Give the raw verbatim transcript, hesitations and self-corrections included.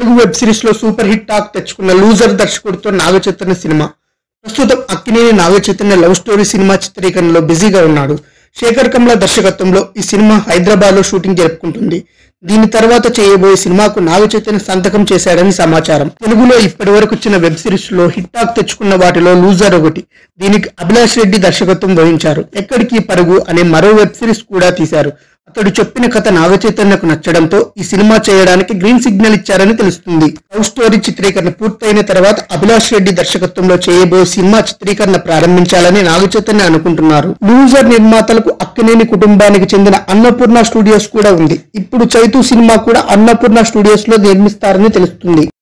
Telugu web series లో super hit talk తెచ్చుకున్న loser దర్శకుడితో నాగచైతన్య సినిమా. ప్రస్తుతం Akkineni Naga Chaitanya love story cinema చిత్రీకరణలో బిజీగా ఉన్నాడు. శేఖర్ కమ్ల దర్శకత్వంలో ఈ సినిమా హైదరాబాద్ లో షూటింగ్ జరుపుకుంటుంది. దీని తర్వాత చేయబోయే సినిమాకు నాగచైతన్య సంతకం చేశాడని సమాచారం. తెలుగులో ఇప్పటి వరకు వచ్చిన వెబ్ సిరీస్ లో హిట్ టాక్ తెచ్చుకున్న వాటిలో లూజర్ ఒకటి. దీనికి అభిలాష్ రెడ్డి దర్శకత్వం వహించారు. ఎక్కడికి పరుగు అనే మరో వెబ్ సిరీస్ కూడా తీశారు. అతడు చెప్పిన కథ నాగచైతన్యకు నచ్చడంతో ఈ సినిమా చేయడానికి గ్రీన్ సిగ్నల్ ఇచ్చారని తెలుస్తుంది. లవ్ స్టోరీ చిత్రీకరణ పూర్తయిన తర్వాత అభిలాష్ రెడ్డి దర్శకత్వంలో చేయబోయే సినిమా చిత్రీకరణ ప్రారంభించాలని నాగచైతన్య అనుకుంటున్నారు. లూజర్ నిర్మాతలకు అక్కినేని కుటుంబానికి చెందిన అన్నపూర్ణ స్టూడియోస్ కూడా ఉంది. ఇప్పుడు చైతూ సినిమా కూడా అన్నపూర్ణ స్టూడియోస్ లో నిర్మిస్తారని తెలుస్తుంది.